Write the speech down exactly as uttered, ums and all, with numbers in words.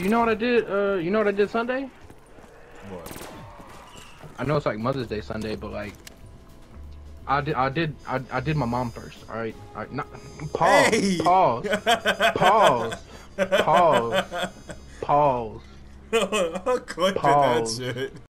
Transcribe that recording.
you know what I did? Uh, you know what I did Sunday? What? I know it's like Mother's Day Sunday, but like, I did, I did, I, I did my mom first. All right, all right. Not, pause, Hey! pause, pause, pause, pause, I'm clipping that pause. shit.